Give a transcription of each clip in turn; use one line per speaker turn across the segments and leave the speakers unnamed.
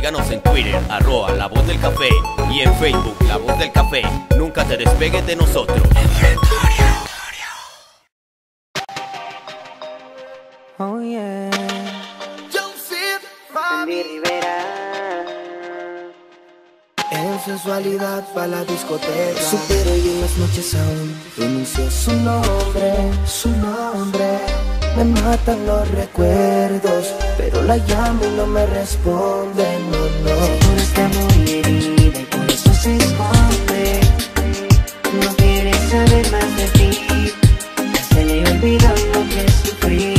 Síganos en Twitter, @La Voz del Café, y en Facebook, La Voz del Café. Nunca te despegues de nosotros.
Oh yeah. Andy Rivera.
En sensualidad pa' la discoteca. Supero y en las noches aún pronuncio su nombre, su nombre. Me matan los recuerdos, pero la llamo y no me responde, no, no.
Seguro está muy herida y por eso se esconde. No quiere saber más de ti, ya se le olvidó lo que sufrí.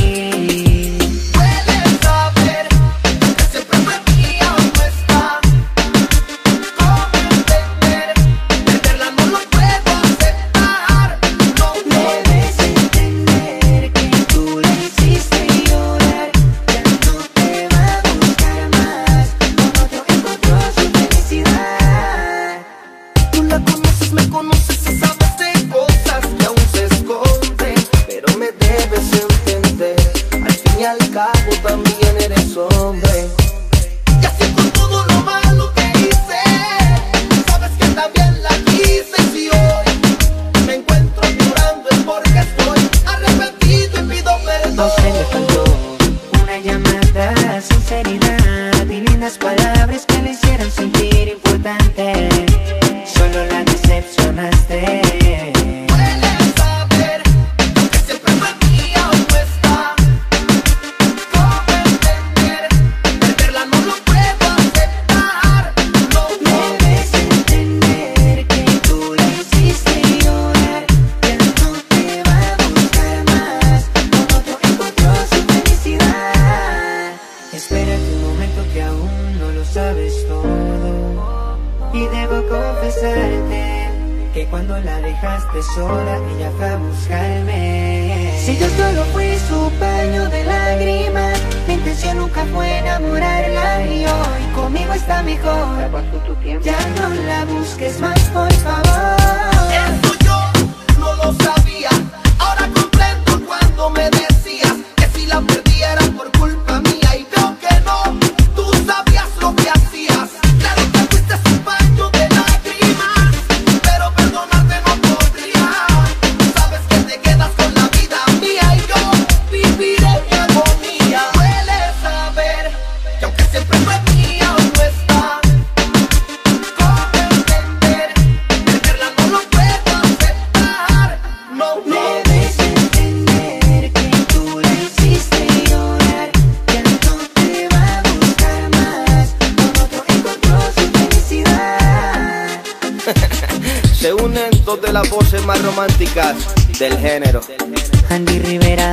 Se unen dos de las voces más románticas del género.
Andy Rivera.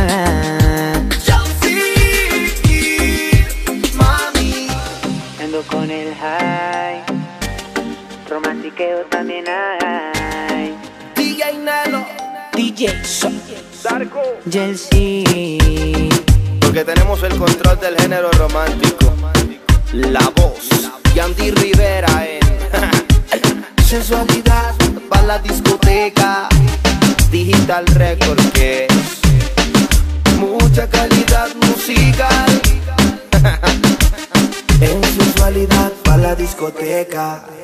Mami.
Ando con el high, romantiqueo también hay.
DJ Nelo,
DJ
Darko,
Jelsi.
porque tenemos el control del género romántico. La voz y Andy Rivera en sensualidad para la discoteca. Digital Record, que es mucha calidad musical. En sensualidad para la discoteca.